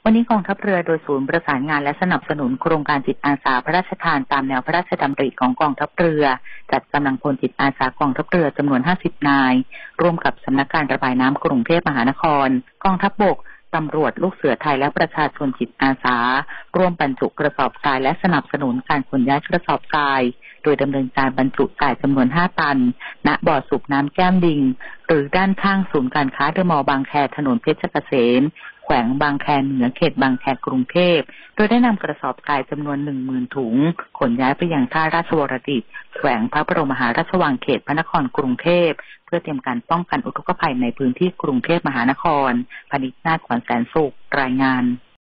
วันนี้กองทัพเรือโดยศูนย์ประสานงานและสนับสนุนโครงการจิตอาสาพระราชทานตามแนวพระราชดำริของกองทัพเรือจัดกำลังพลจิตอาสากองทัพเรือจำนวน50นายร่วมกับสำนักการระบายน้ำกรุงเทพมหานครกองทัพบกตำรวจลูกเสือไทยและประชาชนจิตอาสาร่วมบรรจุกระสอบทรายและสนับสนุนการขนย้ายกระสอบทรายโดยดำเนินการบรรจุทรายจำนวน5ตันณบ่อสูบน้ำแก้มลิงหรือด้านข้างศูนย์การค้าเดอะมอลล์บางแคถนนเพชรเกษมแขวงบางแคเหนือเขตบางแคกรุงเทพโดยได้นำกระสอบทรายจำนวน 10,000 ถุงขนย้ายไปยังท่าราชวรดิตแขวงพระบรมมหาราชวังเขตพระนครกรุงเทพเพื่อเตรียมการป้องกันอุทกภัยในพื้นที่กรุงเทพมหานครพนิษฐ์นาถ ขวัญแสนสุขรายงาน